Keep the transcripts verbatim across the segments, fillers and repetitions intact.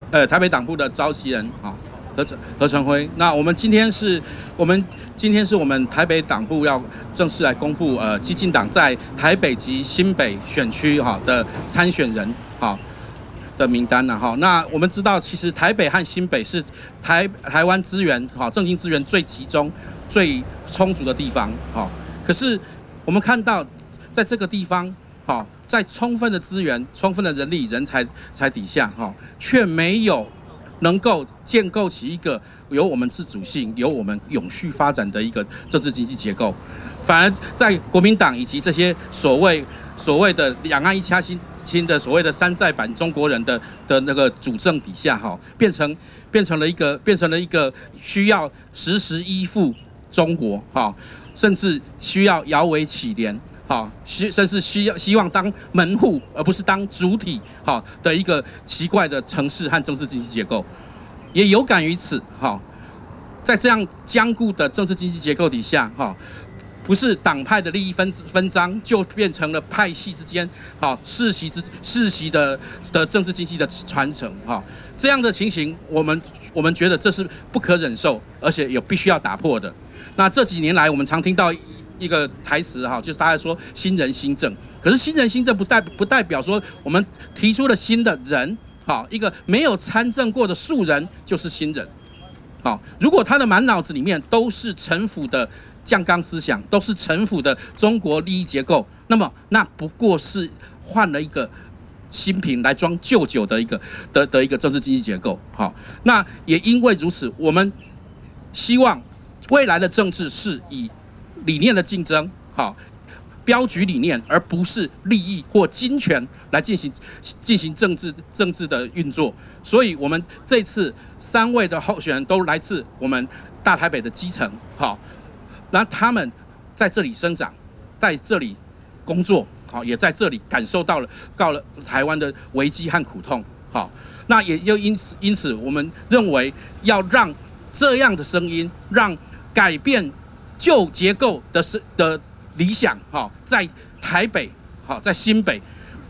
呃台北党部的召集人啊。 何成何成辉，那我们今天是，我们今天是我们台北党部要正式来公布，呃，基进党在台北及新北选区哈的参选人哈的名单了哈。那我们知道，其实台北和新北是台台湾资源哈政经资源最集中、最充足的地方哈。可是我们看到，在这个地方哈，在充分的资源、充分的人力、人才才底下哈，却没有 能够建构起一个有我们自主性、有我们永续发展的一个政治经济结构，反而在国民党以及这些所谓所谓的两岸一家亲亲的所谓的山寨版中国人的的那个主政底下，哈，变成变成了一个变成了一个需要时时依附中国，哈，甚至需要摇尾乞怜。 好，需甚至需要希望当门户，而不是当主体，好的一个奇怪的城市和政治经济结构，也有感于此。好，在这样僵固的政治经济结构底下，哈，不是党派的利益分分赃，就变成了派系之间，好世袭之世袭的的政治经济的传承。哈，这样的情形，我们我们觉得这是不可忍受，而且有必须要打破的。那这几年来，我们常听到 一个台词哈，就是大家说新人新政，可是新人新政不代不代表说我们提出了新的人，好，一个没有参政过的素人就是新人，好，如果他的满脑子里面都是陈腐的酱缸思想，都是陈腐的中国利益结构，那么那不过是换了一个新瓶来装旧酒的一个的的一个政治经济结构，好，那也因为如此，我们希望未来的政治是以 理念的竞争，好，标举理念，而不是利益或金钱来进行进行政治政治的运作。所以，我们这次三位的候选人都来自我们大台北的基层，好，那他们在这里生长，在这里工作，好，也在这里感受到了到了台湾的危机和苦痛，好，那也就因此因此，我们认为要让这样的声音，让改变 旧结构的是的理想，哈，在台北，好，在新北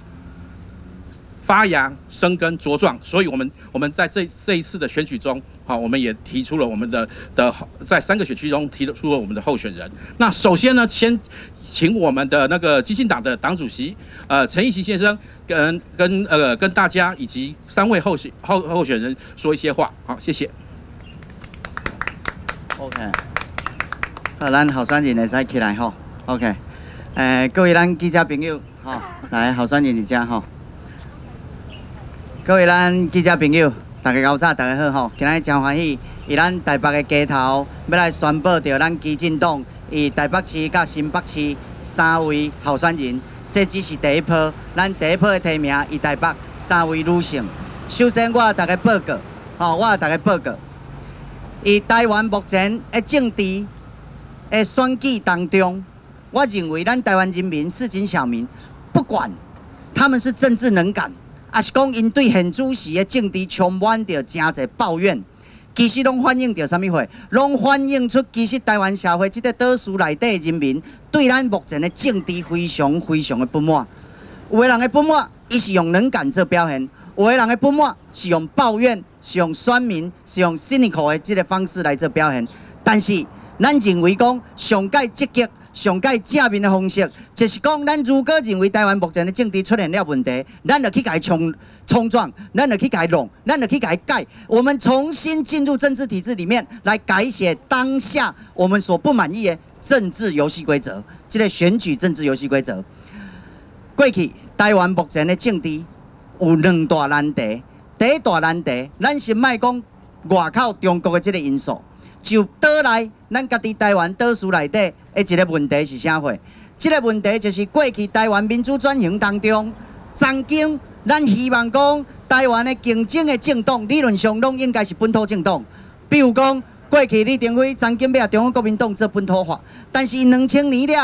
发芽、生根、茁壮。所以，我们我们在这这一次的选举中，好，我们也提出了我们的的在三个选区中提出了我们的候选人。那首先呢，先请我们的那个基进党的党主席，呃，陈奕迅先生跟跟呃跟大家以及三位候选候候选人说一些话。好，谢谢。 OK。 好，咱候选人会使起来吼 ，OK， 诶，各位咱记者朋友，吼，来候选人伫遮吼，各位咱记者朋友，大家早，大家好吼，今日真欢喜，以咱台北的街头要来宣布着咱基进党以台北市甲新北市三位候选人，这只是第一波，咱第一波的提名以台北三位女性。首先，我大家报告，吼，我大家报告，以台湾目前的政治 诶，选举当中，我认为咱台湾人民、市井小民，不管他们是政治能干，还是讲因对现主时的政治充满着真侪抱怨，其实拢反映着啥物货？拢反映出其实台湾社会即个岛屿内底的人民对咱目前的政治非常非常的不满。有的人的不满，伊是用能干做表现；有的人的不满是用抱怨、是用选民、是用 cynical 的即个方式来做表现，但是 咱认为讲上界积极、上界正面的方式，就是讲咱如果认为台湾目前的政治出现了问题，咱就去改冲冲撞，咱就去改弄，咱就去改改，我们重新进入政治体制里面来改写当下我们所不满意的政治游戏规则，这个选举政治游戏规则。过去台湾目前的政治有两大难题，第一大难题，咱先莫讲外口中国的这个因素。 就岛内，咱家己台湾岛屿内底的一个问题是啥货？这个问题就是过去台湾民主转型当中，曾经咱希望讲台湾的竞争的政党，理论上拢应该是本土政党。比如讲，过去李登辉曾经要中央国民党做本土化，但是两千年了后，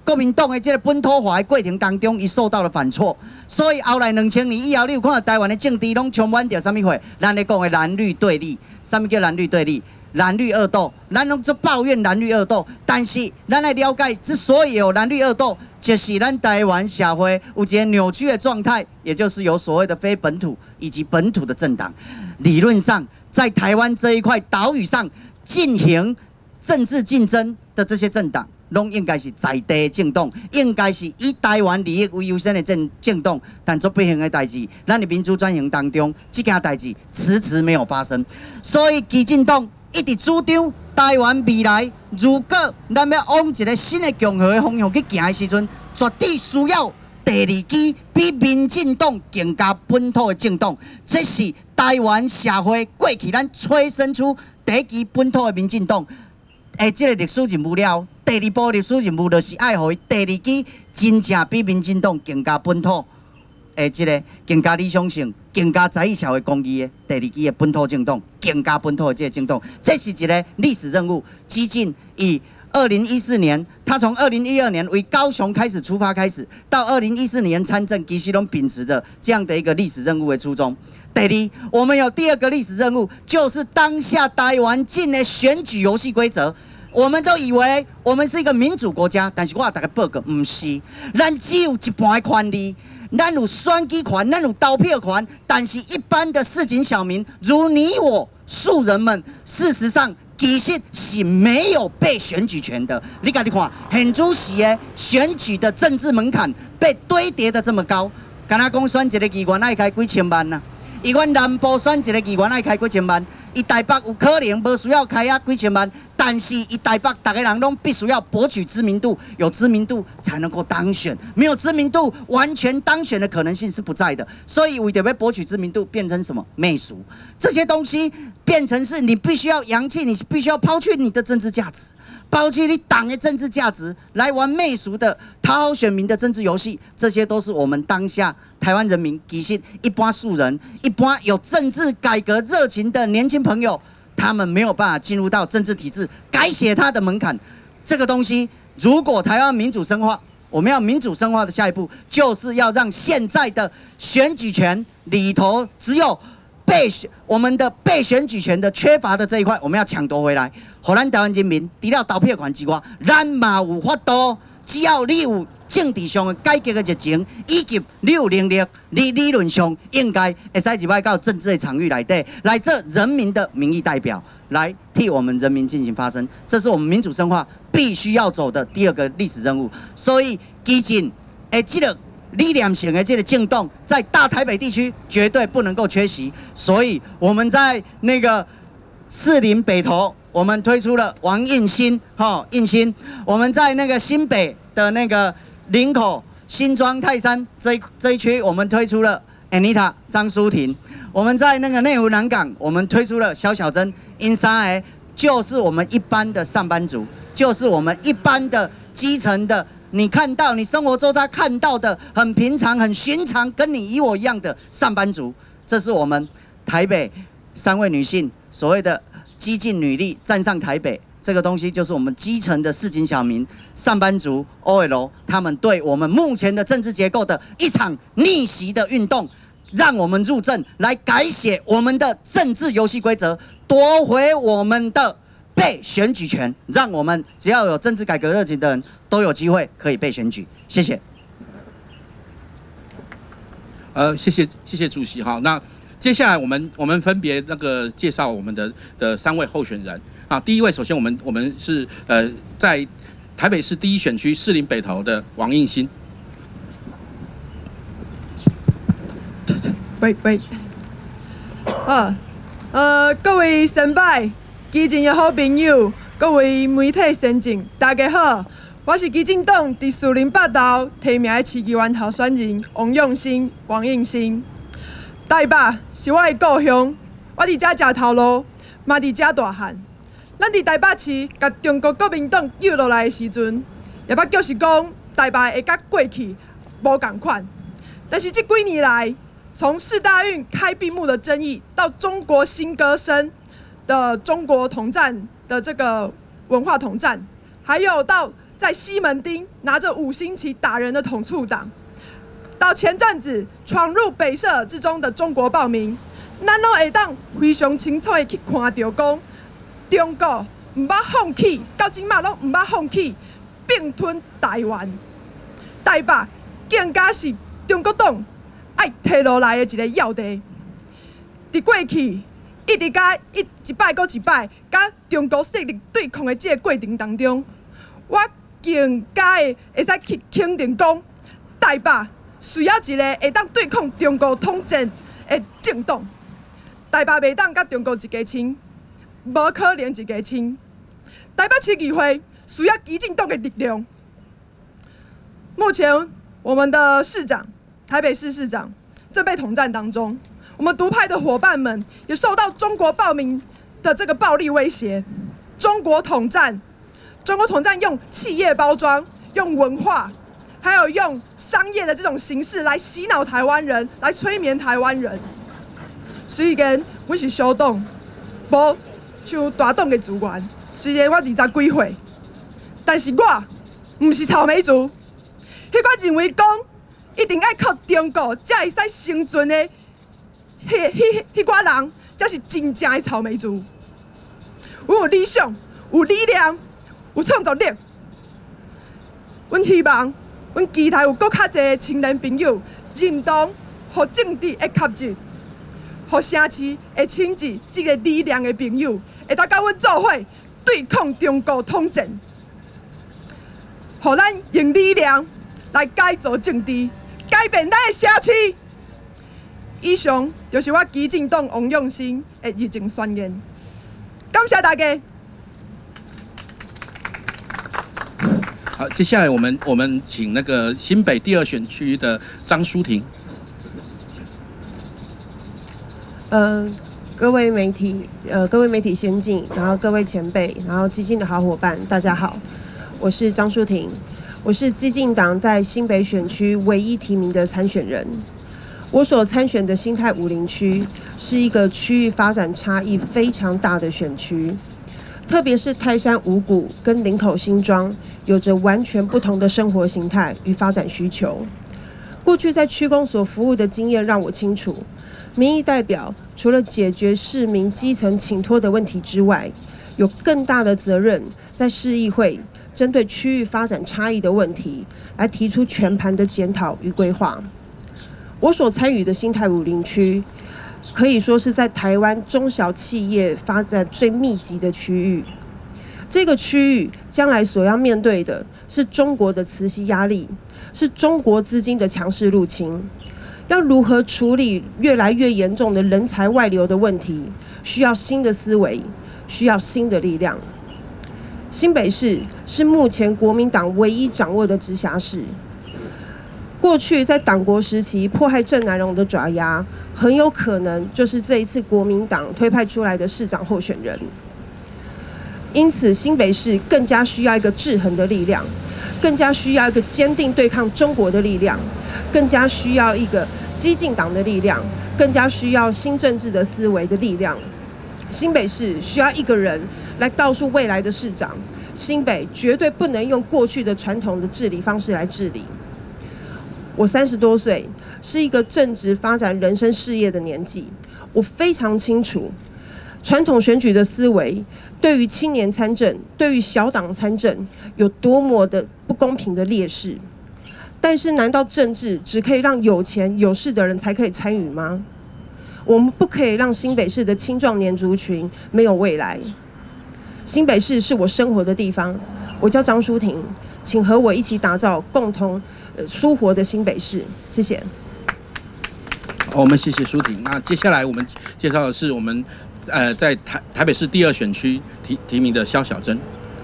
国民党的这个本土化的过程当中，伊受到了反挫，所以后来两千年以后，你有看到台湾的政治拢充满着啥物货？咱咧讲的蓝绿对立，啥物叫蓝绿对立？蓝绿恶斗，咱拢做抱怨蓝绿恶斗，但是咱来了解，之所以有蓝绿恶斗，就是咱台湾社会有一个扭曲的状态，也就是有所谓的非本土以及本土的政党。理论上，在台湾这一块岛屿上进行政治竞争的这些政党，拢应该是在地政党，应该是以台湾利益为优先的政政党。但做不幸的代志，咱的民主转型当中，这件代志迟迟没有发生，所以基进党。一直主张台湾未来，如果咱要往一个新的共和的方向去行的时阵，绝对需要第二支比民进党更加本土的政党。这是台湾社会过去咱催生出第一支本土的民进党。诶，这个历史任务了，第二步历史任务就是爱互伊第二支真正比民进党更加本土。诶，即个更加理想性、更加在意社会公义的第二支的本土政党，更加本土的这个政党，这是一个历史任务。基进以二零一四年，他从二零一二年为高雄开始出发开始，到二零一四年参政，其实拢秉持着这样的一个历史任务的初衷。第二，我们有第二个历史任务，就是当下台湾进的选举游戏规则。我们都以为我们是一个民主国家，但是我大家报告，不是，咱只有一半的权利。咱有选举权，咱有投票权，但是一般的市井小民，如你我素人们，事实上其实是没有被选举权的。你家己看，现主席的选举的政治门槛被堆叠的这么高，敢若讲选一个议员爱开几千万呐、啊？伊阮南部选一个议员爱开几千万，伊台北有可能无需要开啊几千万，但是伊台北大家人拢必须要博取知名度，有知名度才能够当选，没有知名度，完全当选的可能性是不在的。所以为着要博取知名度，变成什么媚俗，这些东西变成是你必须要扬弃，你必须要抛弃你的政治价值，抛弃你党的政治价值，来玩媚俗的讨好选民的政治游戏，这些都是我们当下台湾人民其实一般素人、一般有政治改革热情的年轻朋友，他们没有办法进入到政治体制，改写他的门槛。这个东西，如果台湾民主深化，我们要民主深化的下一步，就是要让现在的选举权里头只有被我们的被选举权的缺乏的这一块，我们要抢夺回来。互咱台湾人民除了投票权之外，咱嘛有法度，只要你有政治上的改革的热情，以及你有能力，你理论上应该会使入来到政治的场域内底，来做人民的民意代表，来替我们人民进行发声。这是我们民主深化必须要走的第二个历史任务。所以，基进的这个理念型的这个政党，在大台北地区绝对不能够缺席。所以我们在那个士林北投，我们推出了王应新，哈应新。我们在那个新北的那个林口、新庄、泰山这一这一区，我们推出了 Anita 张淑婷。我们在那个内湖南港，我们推出了小小珍因三哎，就是我们一般的上班族，就是我们一般的基层的。你看到你生活周遭看到的很平常、很寻常，跟你以我一样的上班族，这是我们台北三位女性所谓的激进女力站上台北。这个东西就是我们基层的市井小民、上班族 O L 他们对我们目前的政治结构的一场逆袭的运动，让我们入阵来改写我们的政治游戏规则，夺回我们的被选举权，让我们只要有政治改革热情的人都有机会可以被选举。谢谢。 呃，谢谢谢谢主席哈。那接下来我们我们分别那个介绍我们的的三位候选人啊。第一位，首先我们我们是呃在台北市第一选区士林北投的王应新。 喂喂，啊呃各位先辈、基进的好朋友，各位媒体先进，大家好，我是基进党伫士林北投提名的市议员候选人王永新、王应新。台北是我的故乡，我伫遮食头路，嘛伫遮大汉。咱伫台北市，甲中国国民党救落来的时阵，也捌就是讲台北会甲过去无共款。但是这几年来，从世大运开闭幕的争议，到中国新歌声的中国统战的这个文化统战，还有到在西门町拿着五星旗打人的统促党，到前阵子闯入北社之中的中国暴民，咱拢会当非常清楚的去看到讲，中国唔捌放弃，到今嘛拢唔捌放弃并吞台湾。台北更加是中国党爱摕落来的一个要地。伫过去一直甲一一摆搁一摆，甲中国势力对抗的这个过程当中，我更加的会使去肯定讲，台北需要一个会当对抗中国统战的政党。台北袂当甲中国一家亲，无可能一家亲。台北市议会需要基进党的力量。目前，我们的市长，台北市市长正被统战当中。我们独派的伙伴们也受到中国暴民的这个暴力威胁。中国统战，中国统战用企业包装、用文化，还有用商业的这种形式来洗脑台湾人，来催眠台湾人。虽然我是小党，无像大党的资源，虽然我二十几岁，但是我唔是草莓族。迄个认为讲一定要靠中国才会使生存的。迄、迄、迄寡人才是真正的草莓族。阮有理想，有力量，有创造力。阮希望，阮期待有搁较侪青年朋友认同，互政治的吸入，互城市的亲自这个力量的朋友，会当甲阮做伙对抗中国统战，互咱用力量来改造政治，改变咱的城市。以上就是我基进党王永新的议政宣言，感谢大家。 好，接下来我们我们请那个新北第二选区的张淑婷。 呃，各位媒体，呃，各位媒体先进，然后各位前辈，然后基进的好伙伴，大家好，我是张淑婷，我是基进党在新北选区唯一提名的参选人。我所参选的新泰武林区是一个区域发展差异非常大的选区，特别是泰山五股跟林口新庄有着完全不同的生活形态与发展需求。过去在区公所服务的经验让我清楚，民意代表除了解决市民基层请托的问题之外，有更大的责任在市议会针对区域发展差异的问题来提出全盘的检讨与规划。我所参与的新泰武林区，可以说是在台湾中小企业发展最密集的区域。这个区域将来所要面对的是中国的磁吸压力，是中国资金的强势入侵。要如何处理越来越严重的人才外流的问题，需要新的思维，需要新的力量。新北市是目前国民党唯一掌握的直辖市。过去在党国时期迫害郑南榕的爪牙，很有可能就是这一次国民党推派出来的市长候选人。因此，新北市更加需要一个制衡的力量，更加需要一个坚定对抗中国的力量，更加需要一个激进党的力量，更加需要新政治的思维的力量。新北市需要一个人来告诉未来的市长，新北绝对不能用过去的传统的治理方式来治理。我三十多岁，是一个正值发展人生事业的年纪，我非常清楚，传统选举的思维对于青年参政、对于小党参政有多么的不公平的劣势。但是，难道政治只可以让有钱有势的人才可以参与吗？我们不可以让新北市的青壮年族群没有未来。新北市是我生活的地方，我叫张淑婷，请和我一起打造共同呃舒活的新北市。谢谢。 好，我们谢谢淑婷。那接下来我们介绍的是我们呃在台台北市第二选区提提名的萧小珍。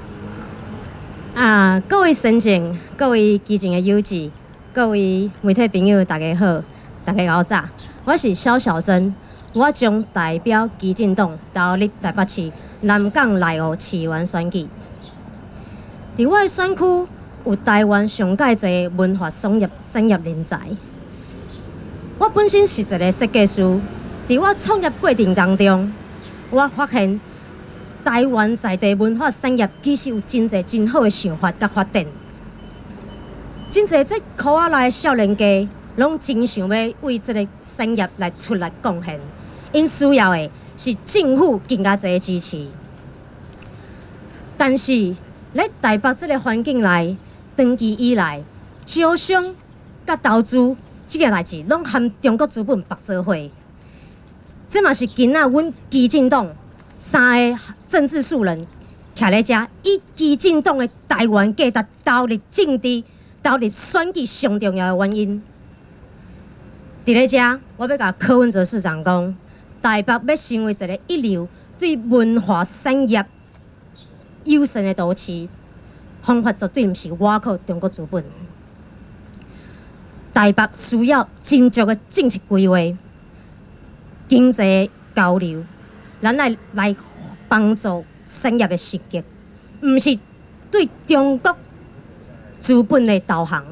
啊，各位先进、各位基层的友志、各位媒体朋友，大家好，大家好早。我是萧小珍，我将代表基进党投入台北市南港内湖市员选举。伫我的选区有台湾上界侪文化商业产业人才。我本身是一个设计师，伫我创业过程当中，我发现台湾在地文化产业其实有真侪真好的想法甲发展，真侪这科仔内的少年家，拢真想要为这个产业来出力贡献。因需要的是政府更加侪支持。但是，在台北这个环境内，长期以来，招商甲投资这个代志，拢含中国资本绑做伙。这嘛是今仔阮基进党三个政治素人徛咧遮，以基进党的台湾价值投入政治、投入选举上重要的原因。伫咧遮，我要甲柯文哲市长讲，台北要成为一个一流对文化产业优胜的都市，方法绝对毋是倚靠中国资本。台北需要真足的政策规划、经济交流，咱来来帮助产业的升级，毋是对中国资本的导航。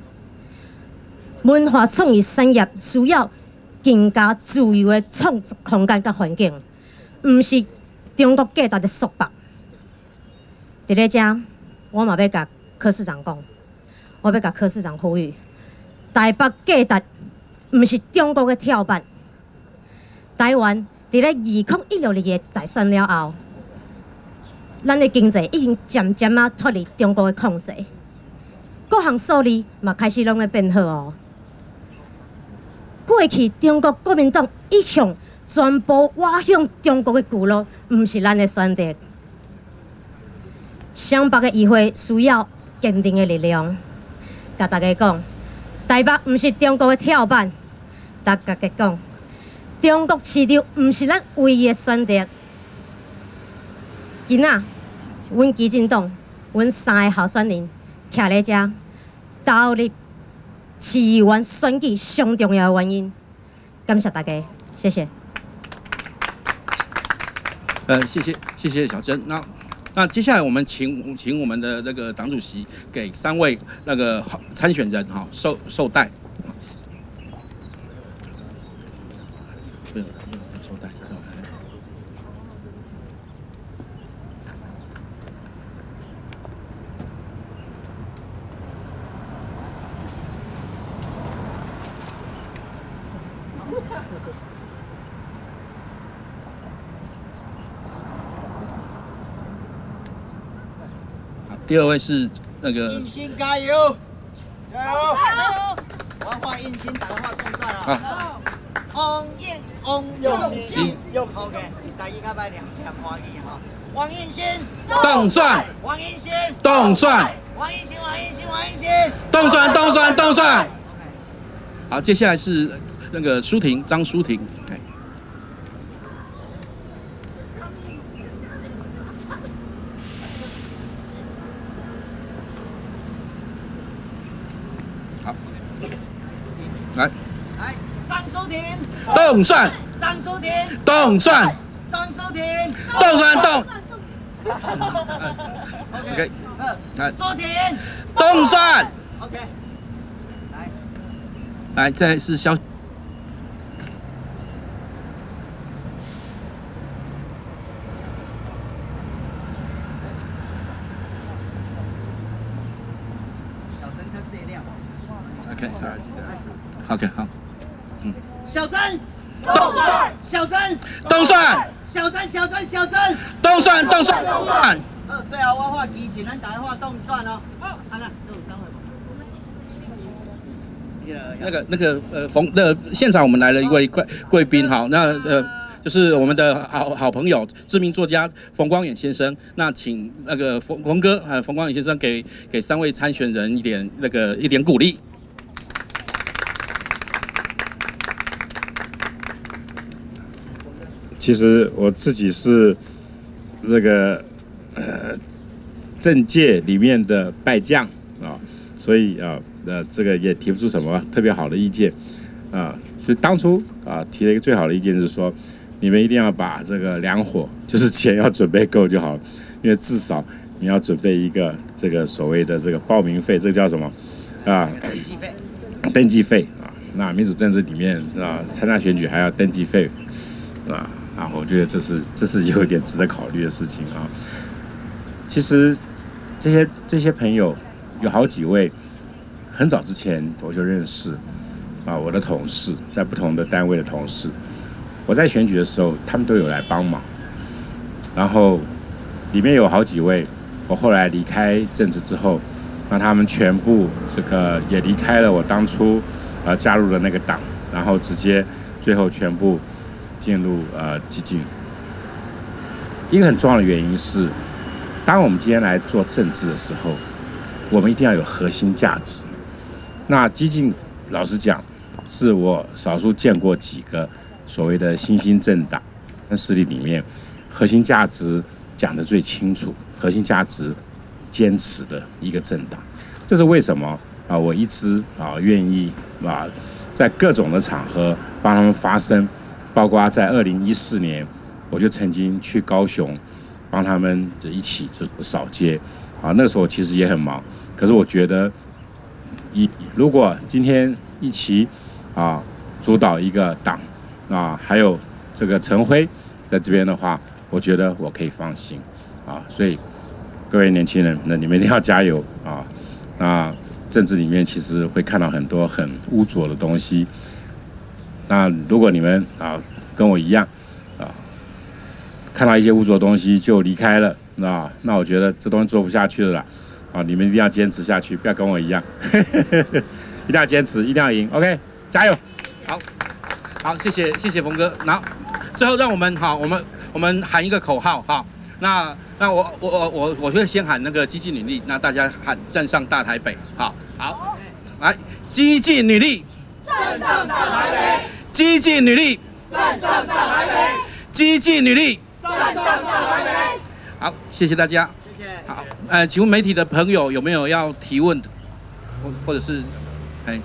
文化创意产业需要更加自由的创作空间甲环境，毋是中国价值的束缚。伫咧遮，我嘛要甲柯市长讲，我要甲柯市长呼吁，台北价值毋是中国的跳板。台湾伫咧二零一六年的大选了后，咱的经济已经渐渐啊脱离中国的控制，各项数字嘛开始拢在变好哦。过去中国国民党一向全部挖向中国的旧路，毋是咱的选择。湘北的议会需要坚定的力量，甲大家讲，台北毋是中国的跳板。甲大家讲，中国市场毋是咱唯一的选择。今仔，阮基进党，阮三个候选人徛咧遮，投入市议员选举上重要的原因。感谢大家，谢谢。 呃，谢谢谢谢小珍。那那接下来我们请请我们的那个党主席给三位那个参选人哈授授带。不用授带。第二位是那个印心加油，加油！我换印心打电话动算了。 啊， 王印王用心用 OK， 大家较摆两两欢喜哈。王印心动算， 王印心动算， 王印心王印心王印心动算动算动算。好，接下来是那个舒婷张舒婷。来， 来，张淑婷， 动算， 张淑婷， 动算， 张淑婷， 动算动。OK， 来， 淑婷， 动算。 OK， 来， 来，再是肖。 小珍他射料。 OK， 好。OK， 好，嗯， 小珍，动算，小珍， 动算， 小珍，小珍，小珍， 动算，动算，动算。 好，最后我画基进，咱大家画动算哦。好，安那都有三位。 那个那个呃，冯那个现场我们来了一位贵贵宾，好，那呃就是我们的好好朋友，知名作家冯光远先生。那请那个冯冯哥呃冯光远先生给给三位参选人一点那个一点鼓励。 其实我自己是这个呃政界里面的败将啊，所以啊呃这个也提不出什么特别好的意见啊。所以当初啊提了一个最好的意见是说，你们一定要把这个两伙，就是钱要准备够就好了，因为至少你要准备一个这个所谓的这个报名费，这个叫什么啊？ 登记费。 登记费啊，那民主政治里面啊参加选举还要登记费啊。 啊，我觉得这是这是有一点值得考虑的事情啊。其实这些这些朋友有好几位，很早之前我就认识啊，我的同事在不同的单位的同事，我在选举的时候，他们都有来帮忙。然后里面有好几位，我后来离开政治之后，让他们全部这个也离开了我当初呃加入的那个党，然后直接最后全部进入呃基进。一个很重要的原因是，当我们今天来做政治的时候，我们一定要有核心价值。那基进老实讲，是我少数见过几个所谓的新兴政党跟势力里面，核心价值讲得最清楚，核心价值坚持的一个政党。这是为什么啊？我一直啊愿意啊在各种的场合帮他们发声，包括在二零一四年，我就曾经去高雄帮他们一起就扫街啊。那个时候其实也很忙，可是我觉得，一如果今天一起啊主导一个党啊，还有这个陈辉在这边的话，我觉得我可以放心啊。所以各位年轻人，那你们一定要加油啊！那政治里面其实会看到很多很污浊的东西。那如果你们啊跟我一样啊，看到一些污浊的东西就离开了，那那我觉得这东西做不下去了啦。啊，你们一定要坚持下去，不要跟我一样，一定要坚持，一定要赢。OK， 加油！ 好，好，谢谢谢谢峰哥。然后最后让我们好，我们我们喊一个口号哈。那那我我我我我会先喊那个激进女力，那大家喊站上大台北，好好，来，激进女力， 站上大台北， 激进女力， 站上大台北， 激进女力， 站上大台北。 好，谢谢大家。 谢谢。 好，呃，请问媒体的朋友有没有要提问，或或者是，哎。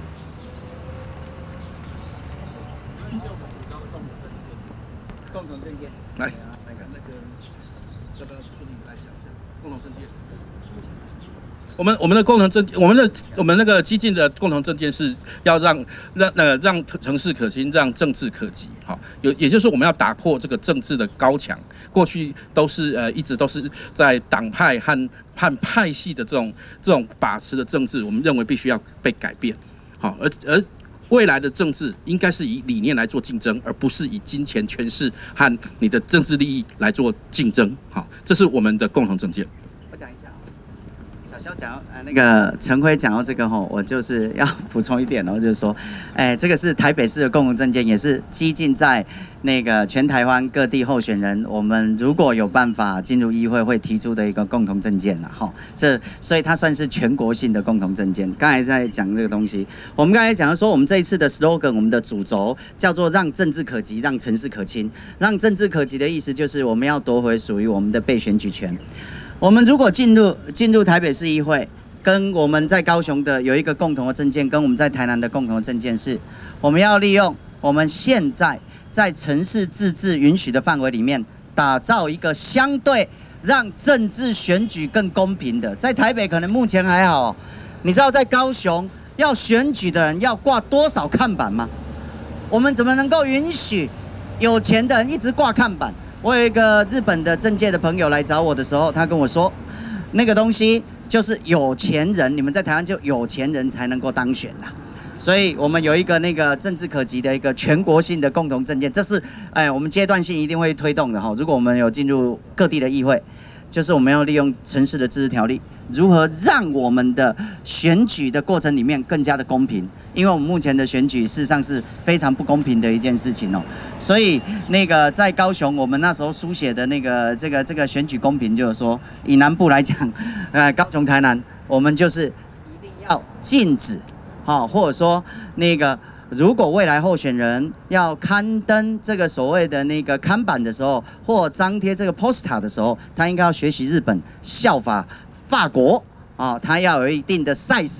共同政见。 来，那个那个，要不要顺利来讲一下共同政见？我们我们的共同政，我们的我们那个激进的共同政见是要让让呃让城市可亲，让政治可及。好，有也就是说我们要打破这个政治的高墙，过去都是呃一直都是在党派和和派系的这种这种把持的政治，我们认为必须要被改变。好，而而。未来的政治应该是以理念来做竞争，而不是以金钱、权势和你的政治利益来做竞争。好，这是我们的共同政见。 我讲一下，小肖讲呃那个陈辉讲到这个吼，我就是要补充一点哦，就是说，哎，这个是台北市的共同政见，也是基进在那个全台湾各地候选人，我们如果有办法进入议会，会提出的一个共同政见了哈。这所以它算是全国性的共同政见。刚才在讲这个东西，我们刚才讲说，我们这一次的 slogan， 我们的主轴叫做让政治可及，让城市可亲。让政治可及的意思就是我们要夺回属于我们的被选举权。我们如果进入进入台北市议会，跟我们在高雄的有一个共同的政见，跟我们在台南的共同的政见是，我们要利用我们现在在城市自治允许的范围里面，打造一个相对让政治选举更公平的。在台北可能目前还好、哦，你知道在高雄要选举的人要挂多少看板吗？我们怎么能够允许有钱的人一直挂看板？我有一个日本的政界的朋友来找我的时候，他跟我说，那个东西就是有钱人，你们在台湾就有钱人才能够当选啦。所以我们有一个那个政治可及的一个全国性的共同政见，这是哎我们阶段性一定会推动的哈。如果我们有进入各地的议会，就是我们要利用城市的自治条例，如何让我们的选举的过程里面更加的公平？因为我们目前的选举事实上是非常不公平的一件事情哦。所以那个在高雄，我们那时候书写的那个这个这个选举公平，就是说以南部来讲，呃高雄、台南，我们就是一定要禁止。好，或者说那个，如果未来候选人要刊登这个所谓的那个看板的时候，或张贴这个 poster 的时候，他应该要学习日本，效法法国啊，他要有一定的 size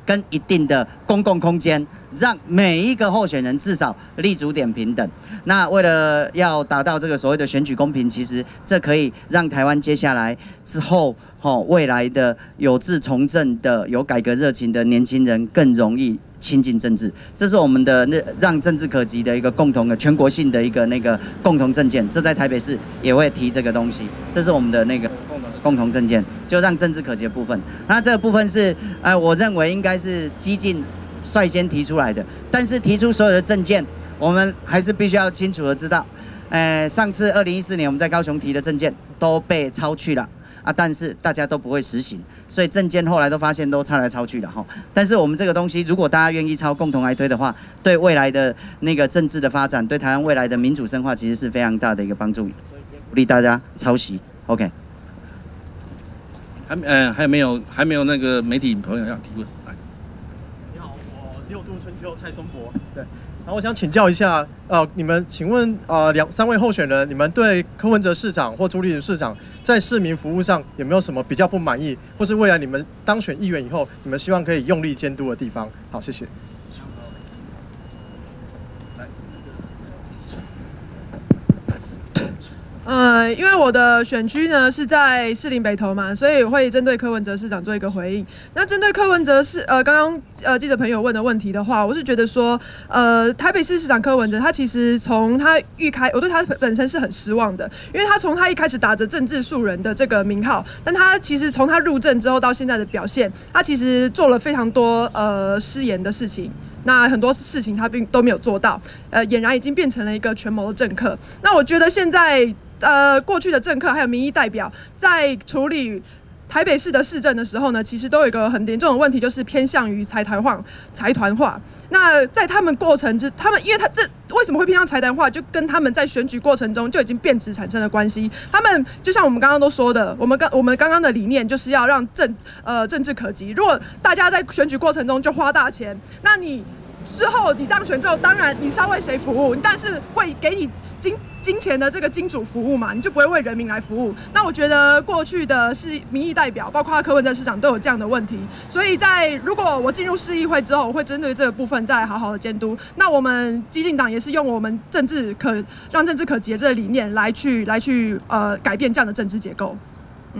跟一定的公共空间，让每一个候选人至少立足点平等。那为了要达到这个所谓的选举公平，其实这可以让台湾接下来之后，哦，未来的有志从政的、有改革热情的年轻人更容易亲近政治。这是我们的那让政治可及的一个共同的全国性的一个那个共同政见。这在台北市也会提这个东西，这是我们的那个共同政见，就让政治可及的部分。那这个部分是，呃，我认为应该是基进率先提出来的。但是提出所有的政见，我们还是必须要清楚的知道，呃，上次二零一四年我们在高雄提的政见都被抄去了。啊，但是大家都不会实行，所以政见后来都发现都抄来抄去了哈。但是我们这个东西，如果大家愿意抄，共同来推的话，对未来的那个政治的发展，对台湾未来的民主深化，其实是非常大的一个帮助。鼓励大家抄袭 ，OK。 还呃还有没有还没有那个媒体朋友要提问？来， 你好，我六度春秋蔡松博，对。然后我想请教一下，呃，你们请问呃两三位候选人，你们对柯文哲市长或朱立伦市长在市民服务上有没有什么比较不满意，或是未来你们当选议员以后，你们希望可以用力监督的地方？好，谢谢。 呃，因为我的选区呢是在士林北投嘛，所以我会针对柯文哲市长做一个回应。那针对柯文哲市呃刚刚呃记者朋友问的问题的话，我是觉得说，呃台北市市长柯文哲他其实从他预开，我对他本身是很失望的，因为他从他一开始打着政治素人的这个名号，但他其实从他入政之后到现在的表现，他其实做了非常多呃失言的事情。那很多事情他并都没有做到，呃，俨然已经变成了一个权谋的政客。那我觉得现在，呃，过去的政客还有民意代表在处理台北市的市政的时候呢，其实都有一个很严重的问题，就是偏向于财团化、财团化。那在他们过程之，他们因为他这为什么会偏向财团化，就跟他们在选举过程中就已经变质产生了关系。他们就像我们刚刚都说的，我们刚我们刚刚的理念就是要让政呃政治可及。如果大家在选举过程中就花大钱，那你之后你当选之后，当然你是要为谁服务，但是为给你金金钱的这个金主服务嘛，你就不会为人民来服务。那我觉得过去的市民意代表，包括柯文哲市长都有这样的问题，所以在如果我进入市议会之后，我会针对这个部分再好好的监督。那我们基进党也是用我们政治可让政治可及的这个理念来去来去呃改变这样的政治结构。嗯。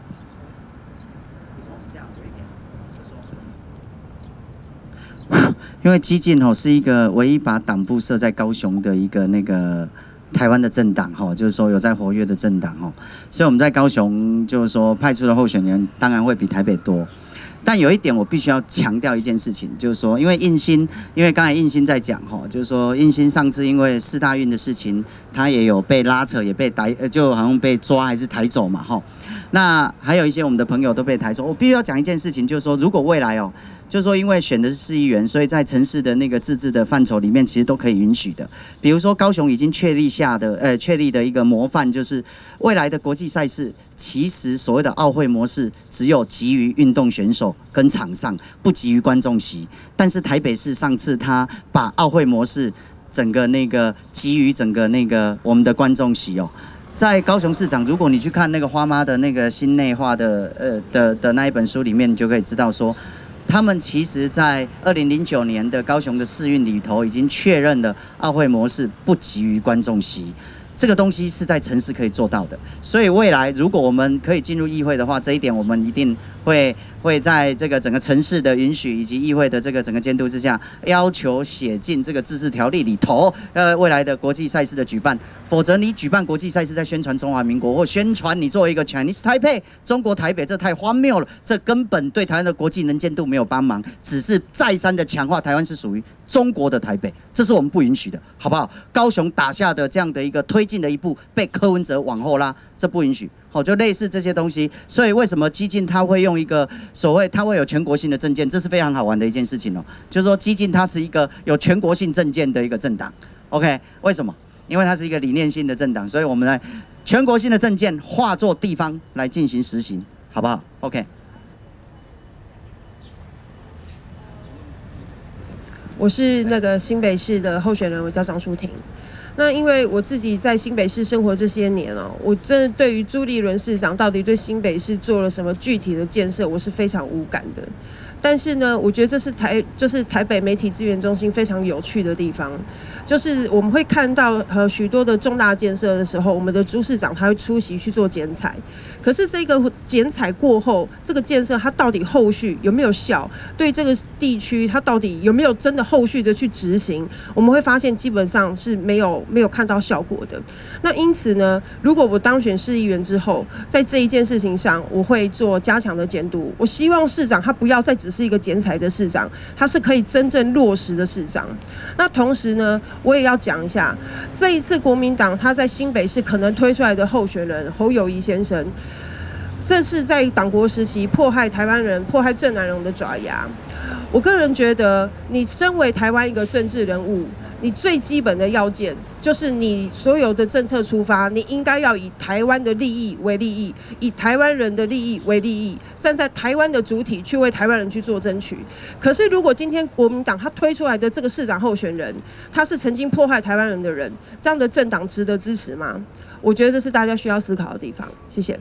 因为基进吼是一个唯一把党部设在高雄的一个那个台湾的政党吼，就是说有在活跃的政党吼，所以我们在高雄就是说派出的候选人当然会比台北多。但有一点我必须要强调一件事情，就是说，因为印星，因为刚才印星在讲吼，就是说印星上次因为四大运的事情，他也有被拉扯，也被逮，就好像被抓还是抬走嘛吼。那还有一些我们的朋友都被抬走。我必须要讲一件事情，就是说，如果未来哦，就是说因为选的是市议员，所以在城市的那个自治的范畴里面，其实都可以允许的。比如说高雄已经确立下的，呃，确立的一个模范，就是未来的国际赛事，其实所谓的奥会模式，只有基于运动选手跟场上，不基于观众席。但是台北市上次他把奥会模式整个那个基于整个那个我们的观众席哦。在高雄市长，如果你去看那个花妈的那个心内话的呃的的那一本书里面，你就可以知道说，他们其实在二零零九年的高雄的世运里头，已经确认了奥会模式不基于观众席。这个东西是在城市可以做到的，所以未来如果我们可以进入议会的话，这一点我们一定会会在这个整个城市的允许以及议会的这个整个监督之下，要求写进这个自治条例里头，呃，未来的国际赛事的举办，否则你举办国际赛事在宣传中华民国，或宣传你作为一个 Chinese Taipei 中国台北，这太荒谬了，这根本对台湾的国际能见度没有帮忙，只是再三的强化台湾是属于中国的台北，这是我们不允许的，好不好？高雄打下的这样的一个推进的一步，被柯文哲往后拉，这不允许。好，就类似这些东西，所以为什么基进他会用一个所谓他会有全国性的政见，这是非常好玩的一件事情哦。就是说基进它是一个有全国性政见的一个政党 ，OK？ 为什么？因为它是一个理念性的政党，所以我们来全国性的政见化作地方来进行实行，好不好 ？OK。 我是那个新北市的候选人，我叫张淑婷。那因为我自己在新北市生活这些年哦，我真的对于朱立伦市长到底对新北市做了什么具体的建设，我是非常无感的。 但是呢，我觉得这是台就是台北媒体资源中心非常有趣的地方，就是我们会看到呃许多的重大建设的时候，我们的朱市长他会出席去做剪彩，可是这个剪彩过后，这个建设它到底后续有没有效？对这个地区它到底有没有真的后续的去执行？我们会发现基本上是没有没有看到效果的。那因此呢，如果我当选市议员之后，在这一件事情上，我会做加强的监督。我希望市长他不要再只是一个剪彩的市长，他是可以真正落实的市长。那同时呢，我也要讲一下，这一次国民党他在新北市可能推出来的候选人侯友宜先生，这是在党国时期迫害台湾人、迫害郑南榕的爪牙。我个人觉得，你身为台湾一个政治人物，你最基本的要件就是你所有的政策出发，你应该要以台湾的利益为利益，以台湾人的利益为利益，站在台湾的主体去为台湾人去做争取。可是如果今天国民党他推出来的这个市长候选人，他是曾经迫害台湾人的人，这样的政党值得支持吗？我觉得这是大家需要思考的地方。谢谢。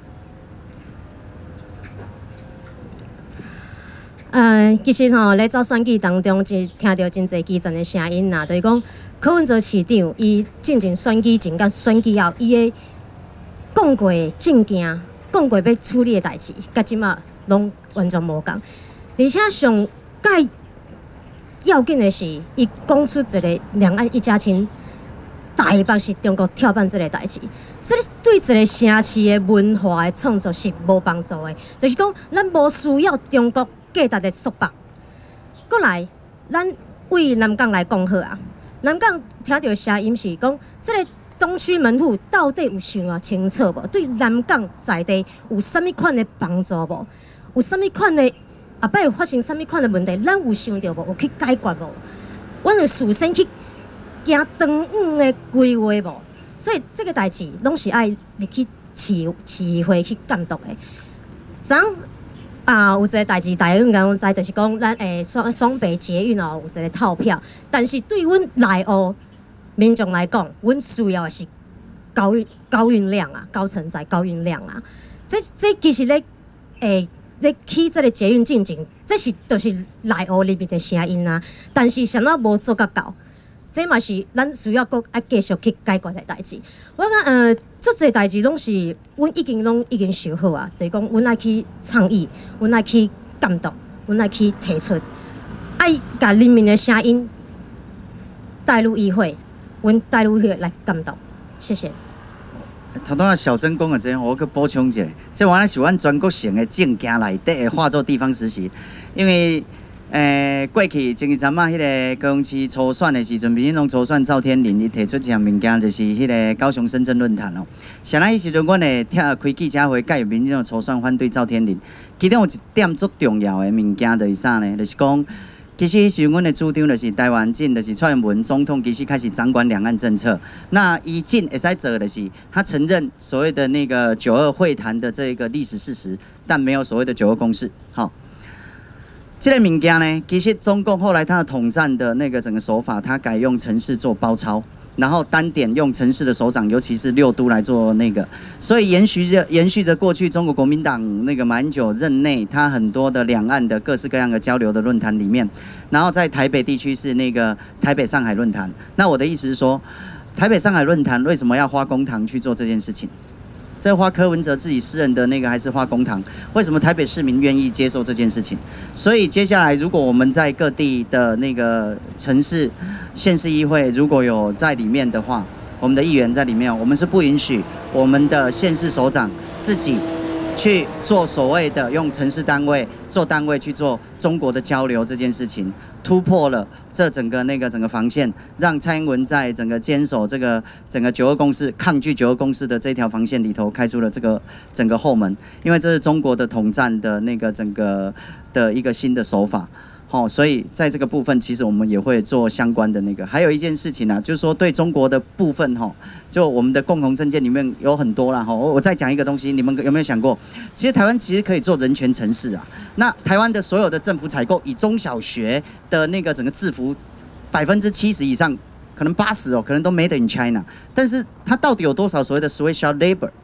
呃，其实吼，咧在选举当中，真听到真侪基层的声音啦，就是讲柯文哲市长伊进前选举前甲选举后，伊的讲过的证件、讲过要处理的代志，甲即马拢完全无共。而且上介要紧的是，伊讲出一个两岸一家亲，台北是中国跳板这个代志。这对一个城市的文化的创作是无帮助的，就是讲咱无需要中国价值的束缚。过来，咱为南港来讲好啊。南港听到声音是讲，这个东区门户到底有想啊清楚无？对南港在地有啥物款的帮助无？有啥物款的后摆有发生啥物款的问题，咱有想到无？有去解决无？阮有事先去行长远的规划无？所以这个代志拢是爱入去市市会去监督的。昨啊，有一个代志，大家应该拢知，就是讲咱诶双双北捷运哦，有一个套票。但是对阮内湖民众来讲，阮需要的是高运高运量啊，高承载、高运量啊。这这其实咧诶咧起这个捷运进程，这是就是内湖里面的声音啊。但是啥物无做甲到。这嘛是咱需要搁爱继续去解决的代志。我讲呃，足侪代志拢是阮已经拢已经想好啊，就是讲阮爱去倡议，阮爱去监督，阮爱去提出，爱甲人民的声音带入议会，阮带入议会来监督。谢谢。 头拄仔小曾讲的这，我去补充一下，这原来是阮全国性的证件内底化作地方实习，因为。诶，过去前一阵啊，迄个高雄市初选的时阵，民进党初选赵天麟，伊提出一项物件，就是迄个高雄深圳论坛哦。上来迄时阵，阮会听开记者会，介入民进党初选反对赵天麟。其中有一点足重要的物件，就是啥呢？就是讲，其实迄时阮的主张就是台湾进，就是蔡英文总统其实开始掌管两岸政策。那伊进会使做的是，他承认所谓的那个九二会谈的这个历史事实，但没有所谓的九二共识。好。这个物件呢，其实中共后来它的统战的那个整个手法，它改用城市做包抄，然后单点用城市的首长，尤其是六都来做那个，所以延续着延续着过去中国国民党那个马英九任内，它很多的两岸的各式各样的交流的论坛里面，然后在台北地区是那个台北上海论坛。那我的意思是说，台北上海论坛为什么要花公帑去做这件事情？这花柯文哲自己私人的那个，还是花公帑？为什么台北市民愿意接受这件事情？所以接下来，如果我们在各地的那个城市、县市议会如果有在里面的话，我们的议员在里面，我们是不允许我们的县市首长自己去做所谓的用城市单位做单位去做中国的交流这件事情，突破了这整个那个整个防线，让蔡英文在整个坚守这个整个九二共识、抗拒九二共识的这条防线里头开出了这个整个后门，因为这是中国的统战的那个整个的一个新的手法。好、哦，所以在这个部分，其实我们也会做相关的那个。还有一件事情啊，就是说对中国的部分哈、哦，就我们的共同政见里面有很多啦哈。我我再讲一个东西，你们有没有想过，其实台湾其实可以做人权城市啊。那台湾的所有的政府采购，以中小学的那个整个制服，百分之七十以上，可能八十哦，可能都 made in China。但是它到底有多少所谓的 special labor？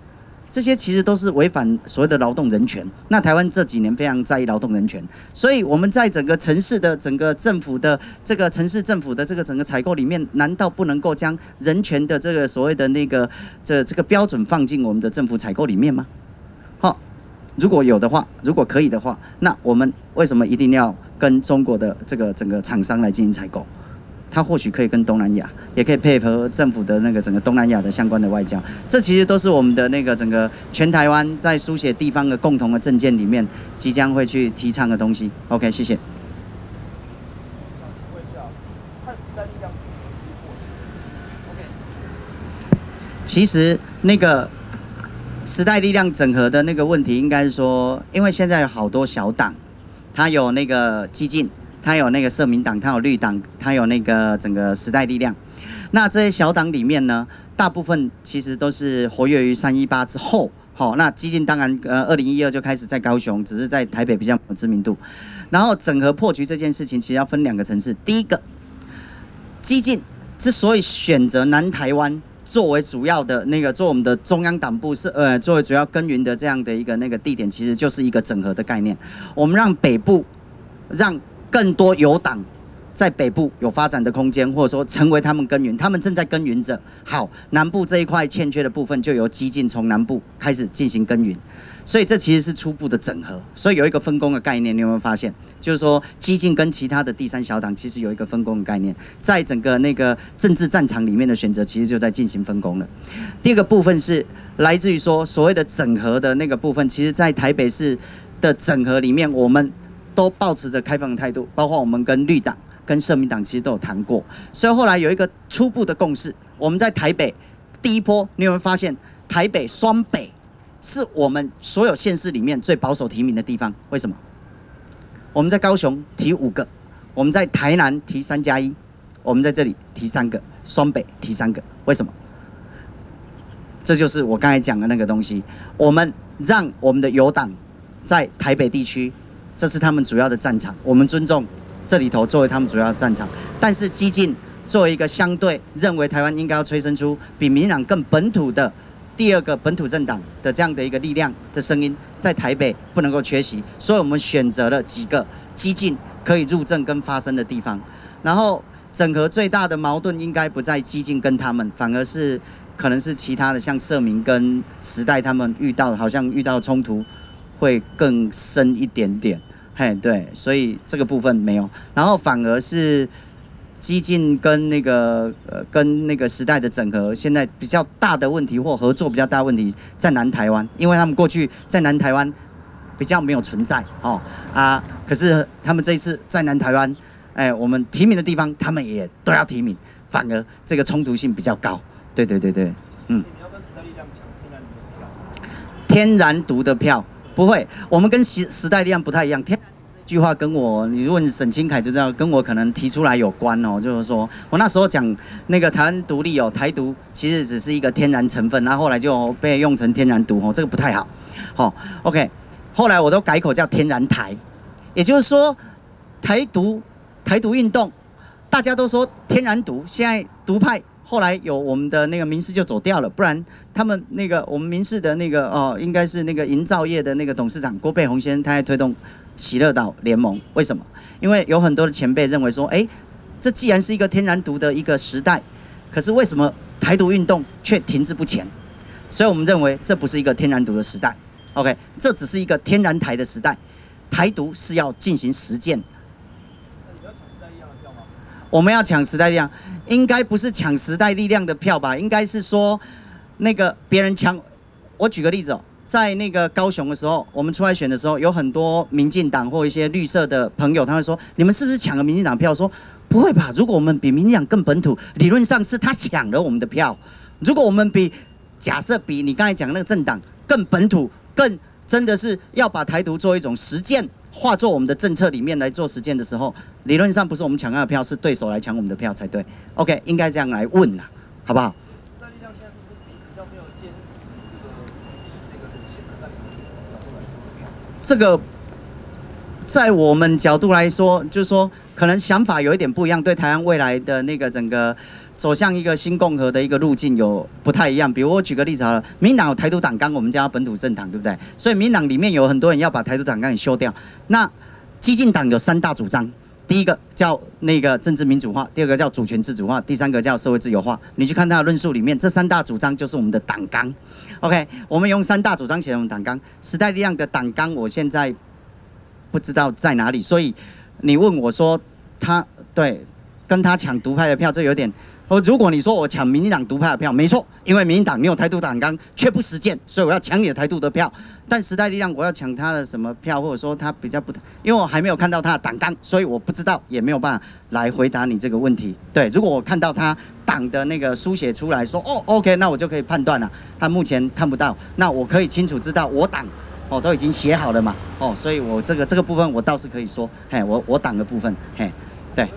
这些其实都是违反所谓的劳动人权。那台湾这几年非常在意劳动人权，所以我们在整个城市的整个政府的这个城市政府的这个整个采购里面，难道不能够将人权的这个所谓的那个这这个标准放进我们的政府采购里面吗？好、哦，如果有的话，如果可以的话，那我们为什么一定要跟中国的这个整个厂商来进行采购？它或许可以跟东南亚，也可以配合政府的那个整个东南亚的相关的外交，这其实都是我们的那个整个全台湾在书写地方的共同的政见里面即将会去提倡的东西。OK， 谢谢。其实那个时代力量整合的那个问题，应该是说，因为现在有好多小党，它有那个激进。它有那个社民党，它有绿党，它有那个整个时代力量。那这些小党里面呢，大部分其实都是活跃于三一八之后。好、哦，那激进当然呃，二零一二就开始在高雄，只是在台北比较有知名度。然后整合破局这件事情，其实要分两个层次。第一个，激进之所以选择南台湾作为主要的那个做我们的中央党部是呃作为主要耕耘的这样的一个那个地点，其实就是一个整合的概念。我们让北部让更多友党在北部有发展的空间，或者说成为他们耕耘，他们正在耕耘着。好，南部这一块欠缺的部分，就由激进从南部开始进行耕耘，所以这其实是初步的整合。所以有一个分工的概念，你有没有发现？就是说，激进跟其他的第三小党其实有一个分工的概念，在整个那个政治战场里面的选择，其实就在进行分工了。第二个部分是来自于说所谓的整合的那个部分，其实在台北市的整合里面，我们都抱持着开放的态度，包括我们跟绿党、跟社民党其实都有谈过，所以后来有一个初步的共识。我们在台北第一波，你有没有发现台北双北是我们所有县市里面最保守提名的地方？为什么？我们在高雄提五个，我们在台南提三加一，我们在这里提三个，双北提三个，为什么？这就是我刚才讲的那个东西，我们让我们的友党在台北地区。这是他们主要的战场，我们尊重这里头作为他们主要的战场。但是激进作为一个相对认为台湾应该要催生出比民进党更本土的第二个本土政党的这样的一个力量的声音，在台北不能够缺席，所以我们选择了几个激进可以入政跟发声的地方。然后整合最大的矛盾应该不在激进跟他们，反而是可能是其他的，像社民跟时代他们遇到好像遇到冲突会更深一点点。嘿，对，所以这个部分没有，然后反而是激进跟那个呃跟那个时代的整合，现在比较大的问题或合作比较大的问题在南台湾，因为他们过去在南台湾比较没有存在哦啊，可是他们这一次在南台湾，哎，我们提名的地方他们也都要提名，反而这个冲突性比较高。对对对对，嗯。你要跟时代力量抢天然独的票？天然独的票不会，我们跟时时代力量不太一样。天句话跟我，你问沈清凯就知道，跟我可能提出来有关哦。就是说我那时候讲那个台湾独立哦，台独其实只是一个天然成分，然后后来就被用成天然独哦，这个不太好。好、哦、，OK， 后来我都改口叫天然台，也就是说台独台独运动，大家都说天然独，现在独派。后来有我们的那个民视就走掉了，不然他们那个我们民视的那个哦，应该是那个营造业的那个董事长郭背宏先生，他在推动喜乐岛联盟。为什么？因为有很多的前辈认为说，哎，这既然是一个天然独的一个时代，可是为什么台独运动却停滞不前？所以我们认为这不是一个天然独的时代 ，OK， 这只是一个天然台的时代，台独是要进行实践。我们要抢时代力量，应该不是抢时代力量的票吧？应该是说，那个别人抢。我举个例子哦，在那个高雄的时候，我们出来选的时候，有很多民进党或一些绿色的朋友，他会说：“你们是不是抢了民进党票？”说不会吧？如果我们比民进党更本土，理论上是他抢了我们的票。如果我们比假设比你刚才讲的那个政党更本土，更真的是要把台独做一种实践。化作我们的政策里面来做实践的时候，理论上不是我们抢他的票，是对手来抢我们的票才对。OK， 应该这样来问呐，好不好？时代力量现在是不是比较没有坚持这个这个路线的？这个，在我们角度来说，就是说， 可能想法有一点不一样，对台湾未来的那个整个走向一个新共和的一个路径有不太一样。比如我举个例子好了，民进党有台独党纲，我们叫本土政党，对不对？所以民进党里面有很多人要把台独党纲给修掉。那基进党有三大主张。第一个叫那个政治民主化，第二个叫主权自主化，第三个叫社会自由化。你去看他的论述里面，这三大主张就是我们的党纲。OK， 我们用三大主张写我们党纲。时代力量的党纲，我现在不知道在哪里，所以你问我说他对跟他抢独派的票，这有点。哦，如果你说我抢民进党独派的票，没错，因为民进党你有台独党纲，却不实践，所以我要抢你的台独的票。但时代力量我要抢他的什么票，或者说他比较不，因为我还没有看到他的党纲，所以我不知道，也没有办法来回答你这个问题。对，如果我看到他党的那个书写出来说，哦 ，OK， 那我就可以判断了。他目前看不到，那我可以清楚知道我党哦都已经写好了嘛，哦，所以我这个这个部分我倒是可以说，嘿，我我党的部分，嘿，对。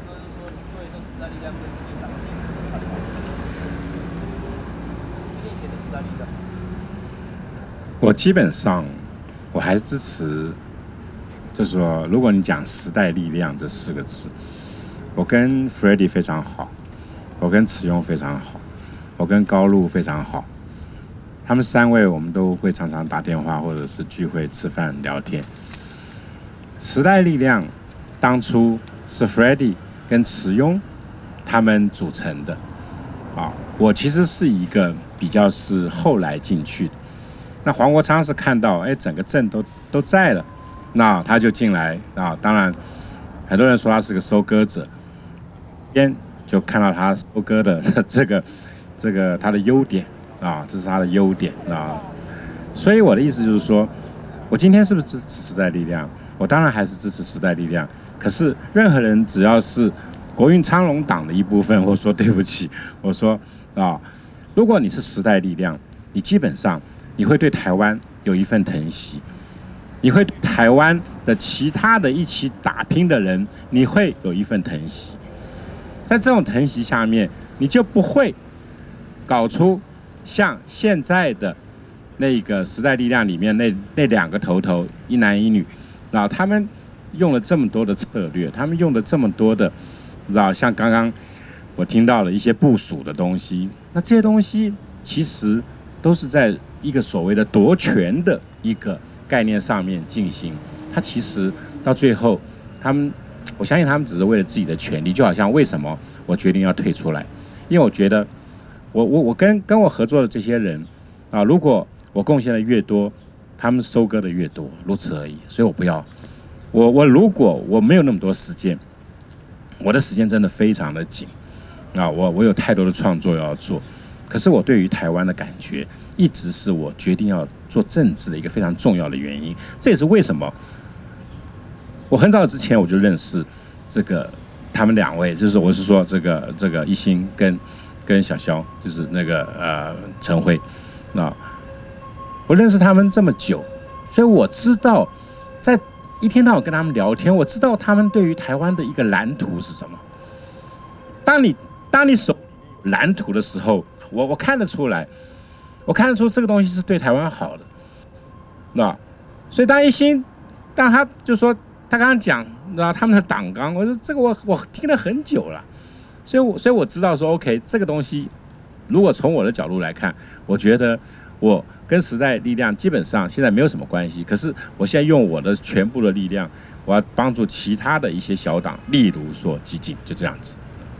我基本上我还是支持，就是说，如果你讲时代力量这四个字，我跟 Freddy 非常好，我跟慈庸非常好，我跟高露非常好，他们三位我们都会常常打电话或者是聚会吃饭聊天。时代力量当初是 Freddy 跟慈庸他们组成的，啊，我其实是一个比较是后来进去的。那黄国昌是看到，哎，整个镇都都在了，那他就进来啊。当然，很多人说他是个收割者，边就看到他收割的这个这个他的优点啊，这是他的优点啊。所以我的意思就是说，我今天是不是支持时代力量？我当然还是支持时代力量。可是任何人只要是国运昌隆党的一部分，我说对不起，我说啊，如果你是时代力量，你基本上。你会对台湾有一份疼惜，你会对台湾的其他的一起打拼的人，你会有一份疼惜。在这种疼惜下面，你就不会搞出像现在的那个时代力量里面那那两个头头，一男一女，然后他们用了这么多的策略，他们用了这么多的，然后像刚刚我听到了一些部署的东西，那这些东西其实都是在一个所谓的夺权的一个概念上面进行，他其实到最后，他们，我相信他们只是为了自己的权利，就好像为什么我决定要退出来，因为我觉得，我我我跟跟我合作的这些人，啊，如果我贡献的越多，他们收割的越多，如此而已，所以我不要，我我如果我没有那么多时间，我的时间真的非常的紧，啊，我我有太多的创作要做。可是我对于台湾的感觉，一直是我决定要做政治的一个非常重要的原因。这也是为什么我很早之前我就认识这个他们两位，就是我是说这个这个一心跟跟小肖，就是那个呃陈辉，那我认识他们这么久，所以我知道，在一天到晚跟他们聊天，我知道他们对于台湾的一个蓝图是什么。当你当你手蓝图的时候，我我看得出来，我看得出这个东西是对台湾好的，那所以当一心，当他就说他刚刚讲，那他们的党纲，我说这个我我听了很久了，所以我所以我知道说 OK 这个东西，如果从我的角度来看，我觉得我跟时代力量基本上现在没有什么关系，可是我现在用我的全部的力量，我要帮助其他的一些小党，例如说基进，就这样子。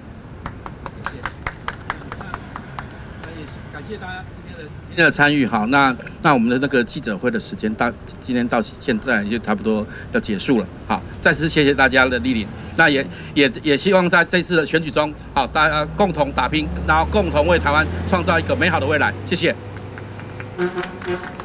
感谢大家今天的今天的参与。好，那那我们的那个记者会的时间到今天到现在就差不多要结束了。好，再次谢谢大家的莅临。那也也也希望在这次的选举中，好，大家共同打拼，然后共同为台湾创造一个美好的未来。谢谢。